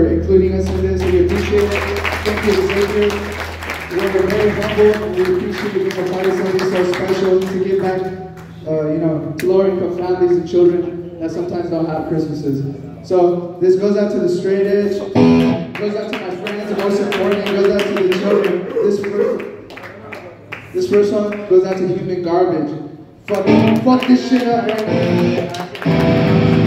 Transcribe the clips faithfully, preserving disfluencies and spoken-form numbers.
including us in this. We appreciate it. Thank you, Xavier. We're very humble. We appreciate you being a part of something so special to give back, uh, you know, to lower-income families and children that sometimes don't have Christmases. So this goes out to the straight edge, goes out to my friends, and most importantly, it goes out to the children. This first, this first one goes out to Human Garbage. Fuck, fuck this shit up right now.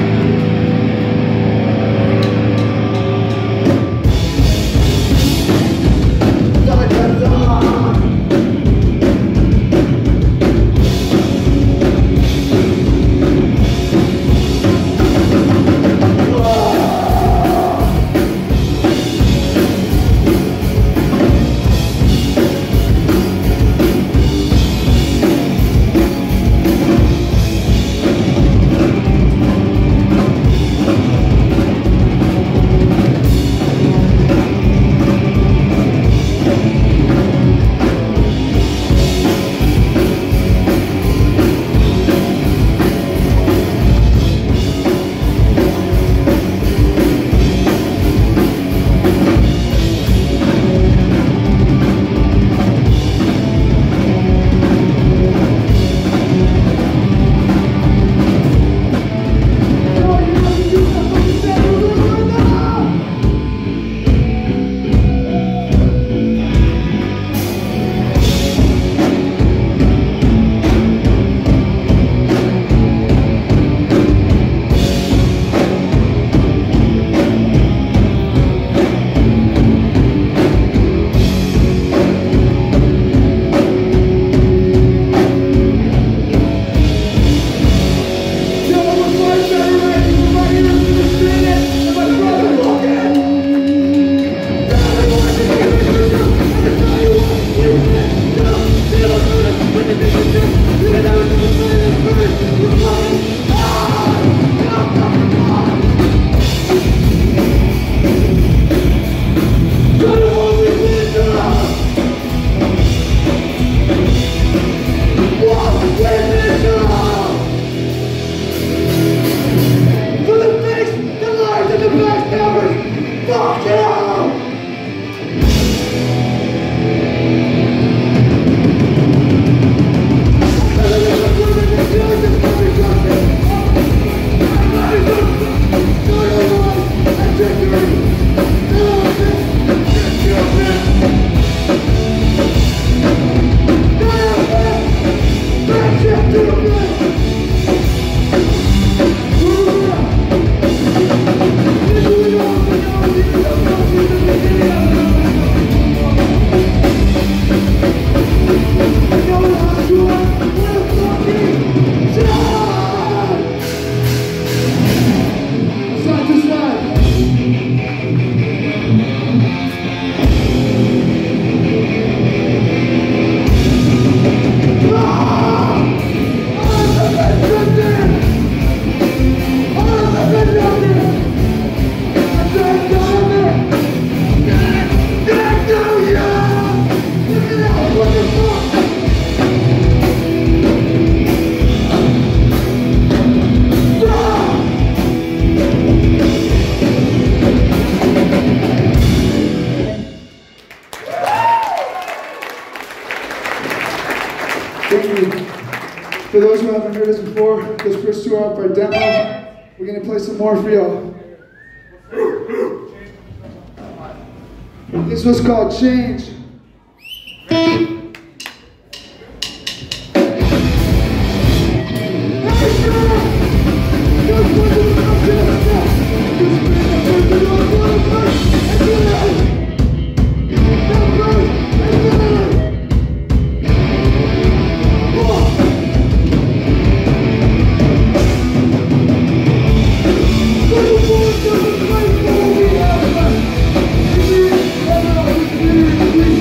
For those who haven't heard us before, this first two are off our demo. We're gonna play some more for y'all. This was called Change. We'll be right back.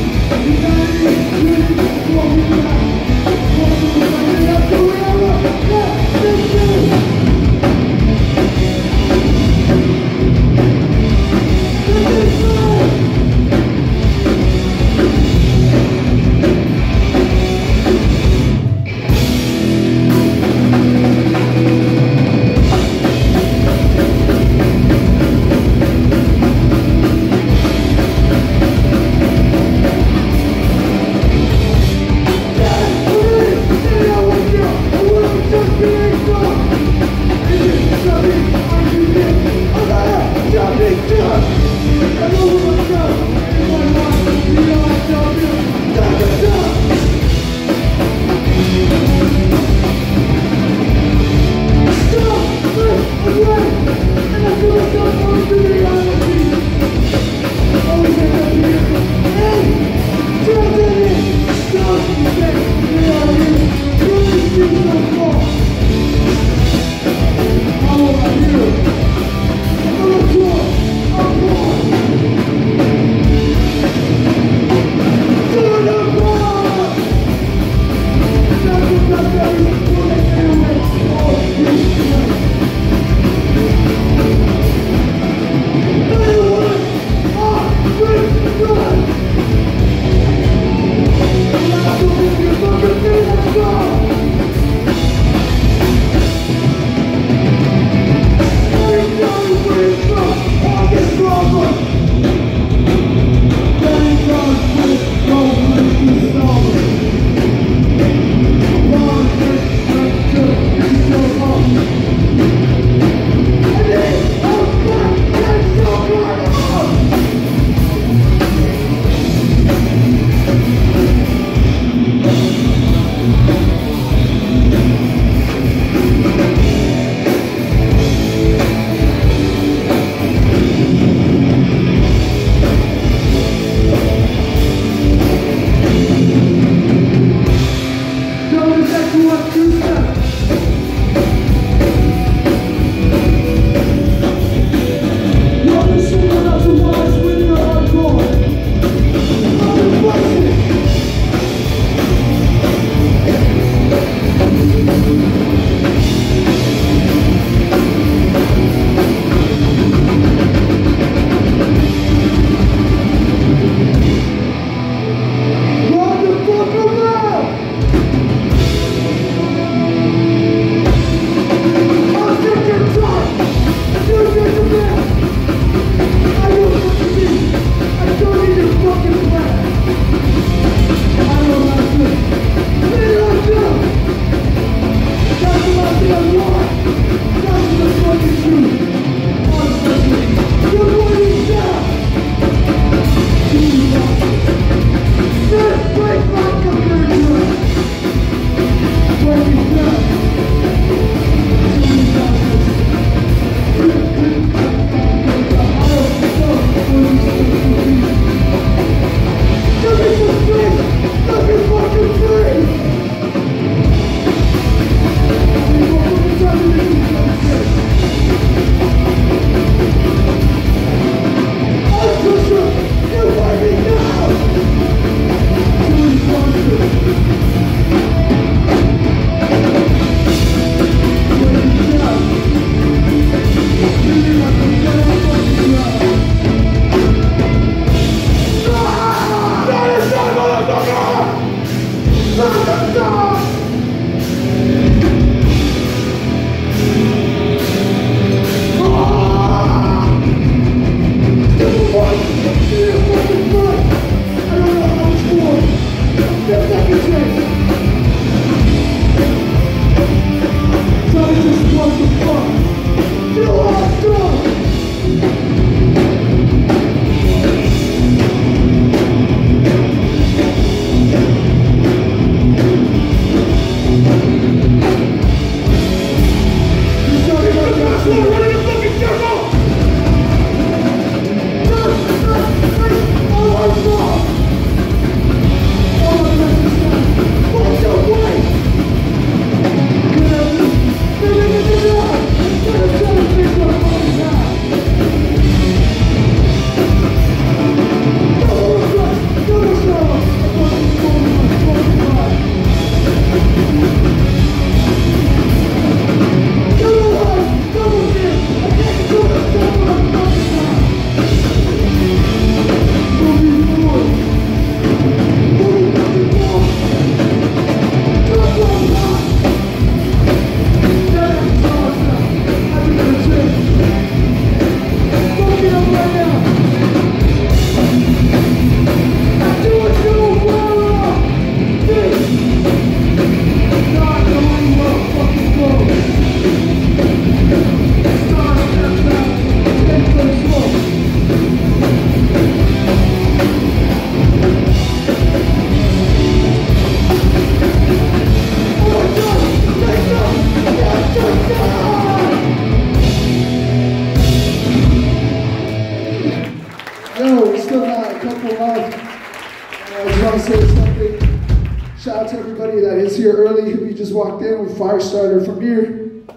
Yo, we still got a couple left. Uh, I just want to say something. Shout out to everybody that is here early. We just walked in with Firestarter from here.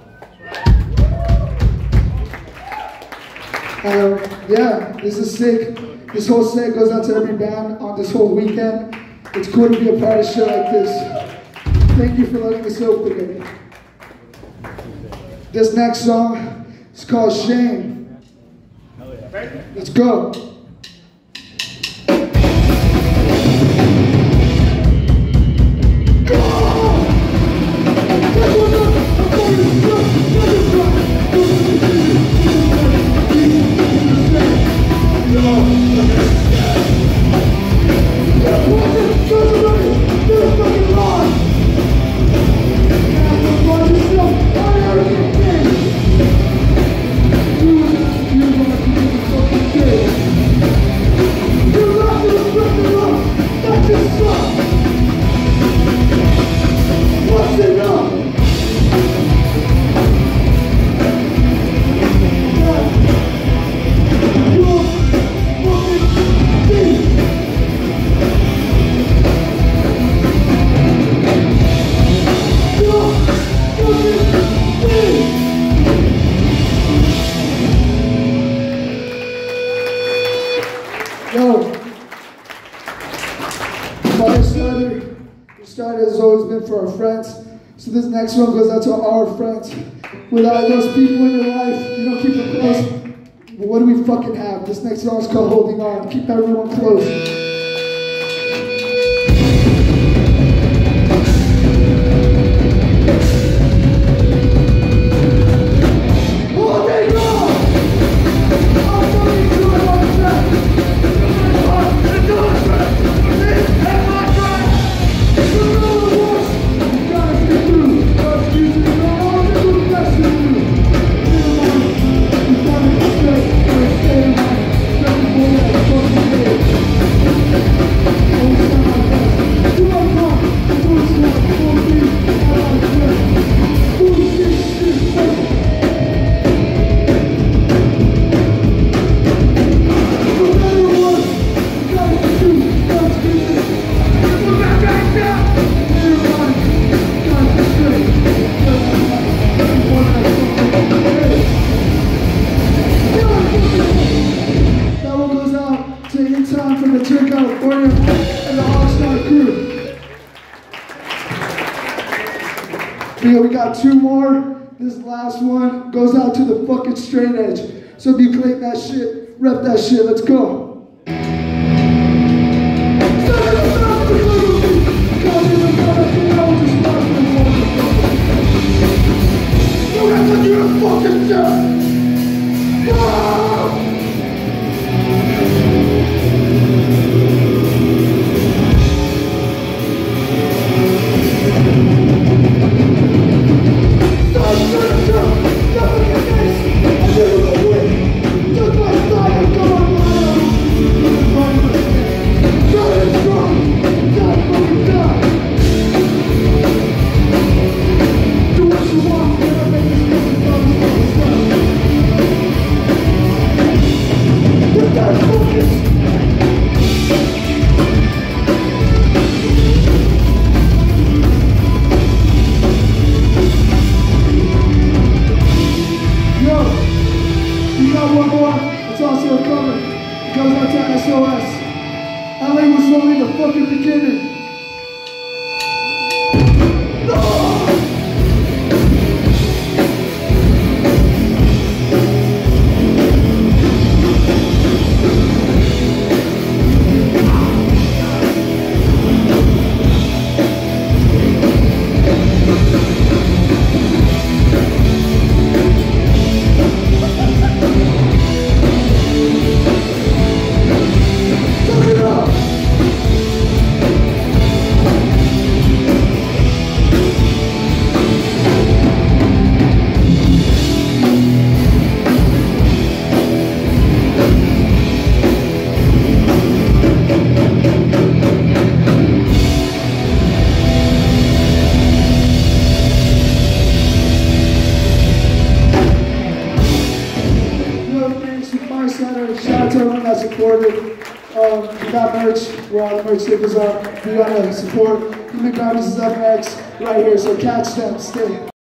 Um, yeah, this is sick. This whole set goes out to every band on this whole weekend. It's cool to be a part of shit like this. Thank you for letting us open it. This next song is called Shame. Let's go. For our friends. So this next one goes out to our friends. Without those people in your life, you don't keep them close. But what do we fucking have? This next song is called Holding On. Keep everyone close. We got two more. This last one goes out to the fucking straight edge. So if you claim that shit, rep that shit. Let's go. Comedy Center. Shout out to everyone that supported. Um, we got merch. We're all the merch stickers up. We want to support. The McDonald's is up next, right here. So catch them. Stay.